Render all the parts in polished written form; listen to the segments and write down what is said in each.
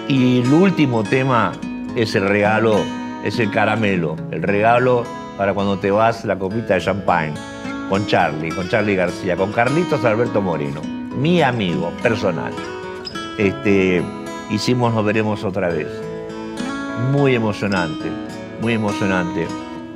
Y el último tema es el regalo, es el caramelo, el regalo para cuando te vas, la copita de champagne, con Charly García, con Carlitos Alberto Moreno, mi amigo personal. Hicimos Nos Veremos Otra Vez. Muy emocionante, muy emocionante.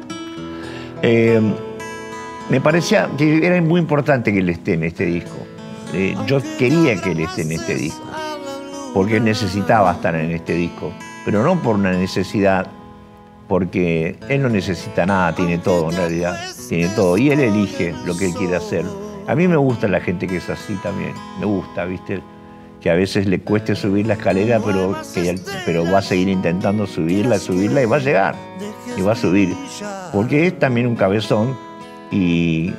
Me parecía que era muy importante que él esté en este disco. Yo quería que él esté en este disco, porque él necesitaba estar en este disco, pero no por una necesidad, porque él no necesita nada, tiene todo en realidad, tiene todo, y él elige lo que él quiere hacer. A mí me gusta la gente que es así también, me gusta, ¿viste? Que a veces le cueste subir la escalera, pero va a seguir intentando subirla y va a llegar, y va a subir, porque es también un cabezón y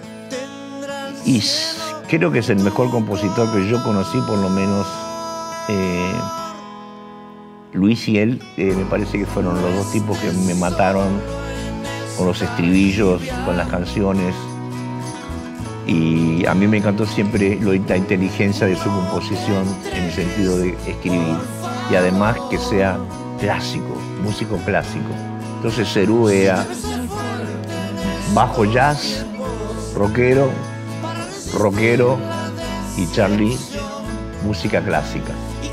creo que es el mejor compositor que yo conocí, por lo menos. Luis y él, me parece que fueron los dos tipos que me mataron con los estribillos, con las canciones. Y a mí me encantó siempre la inteligencia de su composición en el sentido de escribir. Y además que sea clásico, músico clásico. Entonces Serú era bajo jazz, rockero y Charly, música clásica.